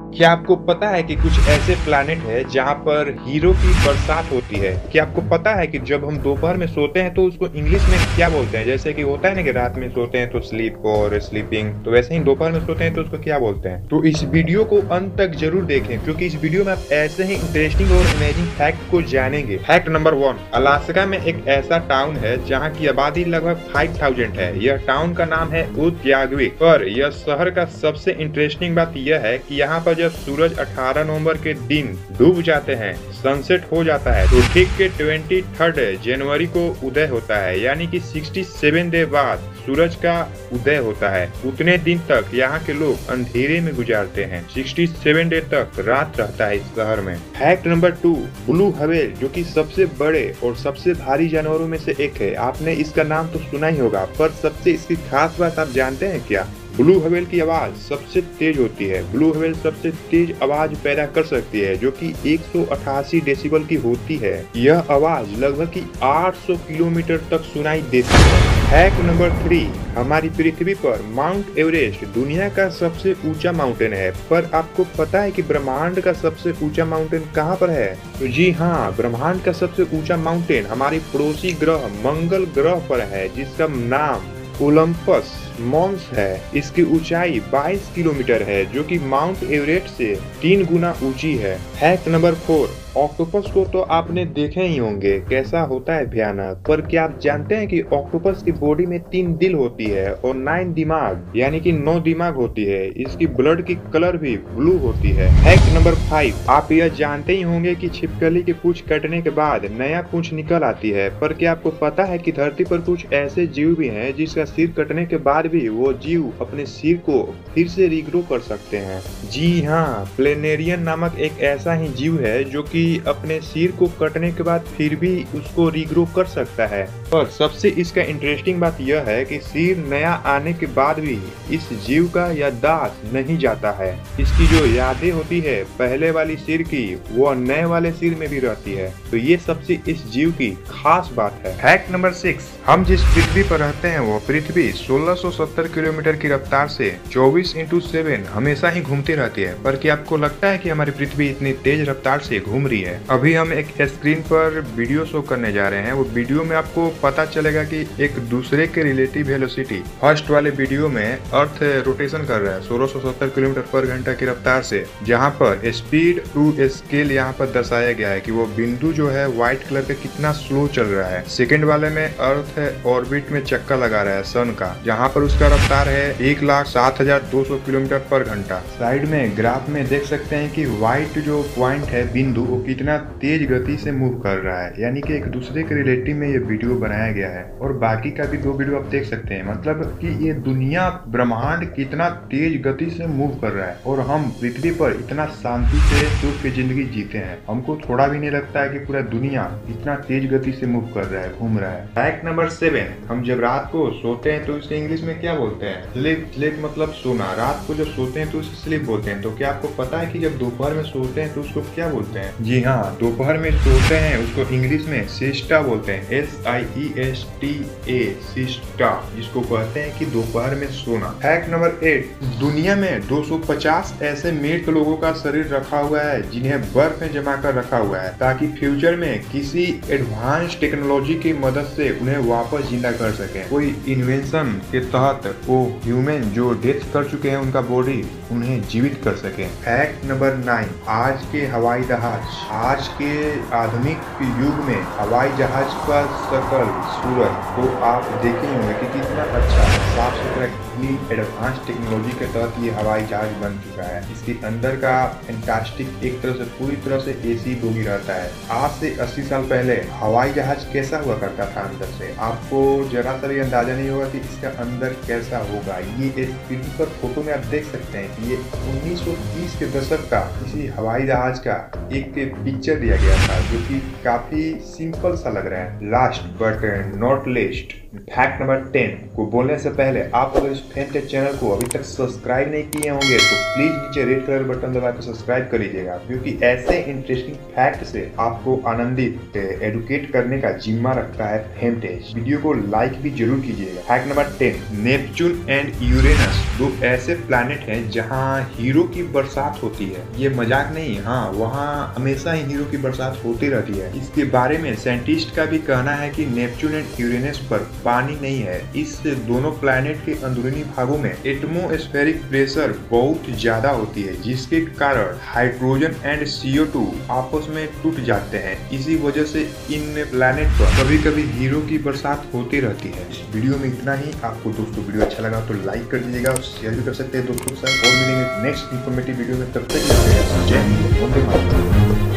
क्या आपको पता है कि कुछ ऐसे प्लैनेट है जहाँ पर हीरो की बरसात होती है? क्या आपको पता है कि जब हम दोपहर में सोते हैं तो उसको इंग्लिश में क्या बोलते हैं? जैसे कि होता है ना कि रात में सोते हैं तो स्लीप और स्लीपिंग, तो वैसे ही दोपहर में सोते हैं तो उसको क्या बोलते हैं? तो इस वीडियो को अंत तक जरूर देखें, क्योंकि इस वीडियो में आप ऐसे ही इंटरेस्टिंग और अमेजिंग फैक्ट को जानेंगे। फैक्ट नंबर 1, अलास्का में एक ऐसा टाउन है जहाँ की आबादी लगभग 5000 है। यह टाउन का नाम है उत्याग्विक। पर यह शहर का सबसे इंटरेस्टिंग बात यह है कि यहाँ पर जब सूरज 18 नवंबर के दिन डूब जाते हैं, सनसेट हो जाता है, तो ठीक के 23 जनवरी को उदय होता है, यानी कि 67 डे बाद सूरज का उदय होता है। उतने दिन तक यहाँ के लोग अंधेरे में गुजारते हैं। 67 डे तक रात रहता है इस शहर में। फैक्ट नंबर 2, ब्लू व्हेल जो कि सबसे बड़े और सबसे भारी जानवरों में से एक है। आपने इसका नाम तो सुना ही होगा, पर सबसे इसकी खास बात आप जानते हैं क्या? ब्लू व्हेल की आवाज सबसे तेज होती है। ब्लू व्हेल सबसे तेज आवाज पैदा कर सकती है, जो कि 188 डेसिबल की होती है। यह आवाज लगभग की 800 किलोमीटर तक सुनाई देती है। फैक्ट नंबर 3, हमारी पृथ्वी पर माउंट एवरेस्ट दुनिया का सबसे ऊंचा माउंटेन है। पर आपको पता है कि ब्रह्मांड का सबसे ऊंचा माउंटेन कहाँ पर है? तो जी हाँ, ब्रह्मांड का सबसे ऊंचा माउंटेन हमारी पड़ोसी ग्रह मंगल ग्रह पर है, जिसका नाम ओलंपस मॉन्स है। इसकी ऊंचाई 22 किलोमीटर है, जो कि माउंट एवरेस्ट से 3 गुना ऊंची है। फैक्ट नंबर 4, ऑक्टोपस को तो आपने देखे ही होंगे कैसा होता है भयानक। पर क्या आप जानते हैं कि ऑक्टोपस की बॉडी में 3 दिल होती है और 9 दिमाग, यानी कि 9 दिमाग होती है। इसकी ब्लड की कलर भी ब्लू होती है। फैक्ट नंबर 5, आप यह जानते ही होंगे कि छिपकली की पूंछ कटने के बाद नया पूंछ निकल आती है। पर क्या आपको पता है कि धरती पर कुछ ऐसे जीव भी हैं जिसका सिर कटने के बाद भी वो जीव अपने सिर को फिर से रीग्रो कर सकते हैं? जी हाँ, प्लेनेरियन नामक एक ऐसा ही जीव है जो कि अपने सिर को कटने के बाद फिर भी उसको रीग्रो कर सकता है। पर सबसे इसका इंटरेस्टिंग बात यह है कि सिर नया आने के बाद भी इस जीव का याददाश्त नहीं जाता है। इसकी जो यादें होती है पहले वाली सिर की, वो नए वाले सिर में भी रहती है। तो ये सबसे इस जीव की खास बात है। फैक्ट नंबर 6, हम जिस पृथ्वी पर रहते हैं वो पृथ्वी 1670 किलोमीटर की रफ्तार से 24/7 हमेशा ही घूमती रहती है। पर क्या आपको लगता है कि हमारी पृथ्वी इतनी तेज रफ्तार से घूम रही है? अभी हम एक स्क्रीन पर वीडियो शो करने जा रहे हैं। वो वीडियो में आपको पता चलेगा कि एक दूसरे के रिलेटिव वेलोसिटी, फर्स्ट वाले वीडियो में अर्थ रोटेशन कर रहा है 1670 किलोमीटर पर घंटा की रफ्तार से, जहाँ पर स्पीड टू स्केल यहाँ पर दर्शाया गया है कि वो बिंदु जो है व्हाइट कलर का कितना स्लो चल रहा है। सेकेंड वाले में अर्थ ऑर्बिट में चक्का लगा रहा है सन का, जहाँ पर उसका रफ्तार है 1,07,200 किलोमीटर पर घंटा। साइड में ग्राफ में देख सकते हैं कि व्हाइट जो पॉइंट है बिंदु, वो कितना तेज गति से मूव कर रहा है। यानी कि एक दूसरे के रिलेटिव में ये वीडियो बनाया गया है। और बाकी का भी 2 वीडियो आप देख सकते हैं। मतलब कि ये दुनिया ब्रह्मांड कितना तेज गति से मूव कर रहा है और हम पृथ्वी पर इतना शांति से सुख की जिंदगी जीते हैं। हमको थोड़ा भी नहीं लगता है कि पूरा दुनिया इतना तेज गति से मूव कर रहा है, घूम रहा है। फैक्ट नंबर 7, हम जब रात को सोते हैं तो इसे इंग्लिश में क्या बोलते हैं? स्लीप। स्लीप मतलब सोना। रात को जब सोते हैं तो उसे स्लीप बोलते हैं। तो क्या आपको पता है कि जब दोपहर में सोते हैं तो उसको क्या बोलते हैं? जी हाँ, दोपहर में सोते हैं उसको इंग्लिश में सिस्टा बोलते हैं। SIESTA, सिस्टा, जिसको कहते हैं कि दोपहर में सोना। फैक्ट नंबर 8, दुनिया में 250 ऐसे मृत लोगों का शरीर रखा हुआ है जिन्हें बर्फ में जमा कर रखा हुआ है, ताकि फ्यूचर में किसी एडवांस टेक्नोलॉजी की मदद से उन्हें वापस जिंदा कर सके। कोई इन्वेंशन के तहत वो ह्यूमन जो डेथ कर चुके हैं उनका बॉडी उन्हें जीवित कर सके। फैक्ट नंबर 9, आज के हवाई जहाज, आज के आधुनिक युग में हवाई जहाज का शकल सूरत तो आप देखे होंगे कि कितना अच्छा साफ सुथरा, इतनी एडवांस टेक्नोलॉजी के तहत ये हवाई जहाज बन चुका है। इसके अंदर का फैंटास्टिक एक तरह से पूरी तरह से AC बोगी रहता है। आज से 80 साल पहले हवाई जहाज कैसा हुआ करता था अंदर से, आपको जरा सा भी अंदाजा नहीं होगा कि इसका अंदर कैसा होगा। ये स्क्रीन पर फोटो में आप देख सकते हैं कि ये 1930 के दशक का किसी हवाई जहाज का एक पिक्चर दिया गया था, जो कि काफी सिंपल सा लग रहा है। Last but not least, fact number 10 को बोलने से पहले आप अगर इस फेमटेक चैनल को अभी तक सब्सक्राइब नहीं किए होंगे तो प्लीज नीचे रेड कलर बटन दबाकर सब्सक्राइब कर लीजिएगा, क्योंकि ऐसे इंटरेस्टिंग फैक्ट से आपको आनंदित एडुकेट करने का जिम्मा रखता है फेमटेक। वीडियो को लाइक भी जरूर कीजिएगा। Fact number 10, Neptune and Uranus दो ऐसे प्लैनेट हैं जहां हीरो की बरसात होती है। ये मजाक नहीं, हाँ, वहाँ हमेशा ही हीरो की बरसात होती रहती है। इसके बारे में साइंटिस्ट का भी कहना है कि नेपच्यून एंड यूरेनस पर पानी नहीं है। इस दोनों प्लैनेट के अंदरूनी भागों में एटमॉस्फेरिक प्रेशर बहुत ज्यादा होती है, जिसके कारण हाइड्रोजन एंड CO2 आपस में टूट जाते हैं। इसी वजह से इन प्लैनेट पर कभी कभी हीरो की बरसात होती रहती है। इस वीडियो में इतना ही। आपको दोस्तों वीडियो अच्छा लगा तो लाइक कर दीजिएगा और शेयर भी कर सकते हैं दोस्तों के साथ। और मिलेंगे नेक्स्ट इन्फॉर्मेटिव वीडियो में, तब तक जय हिंद, वंदे मातरम।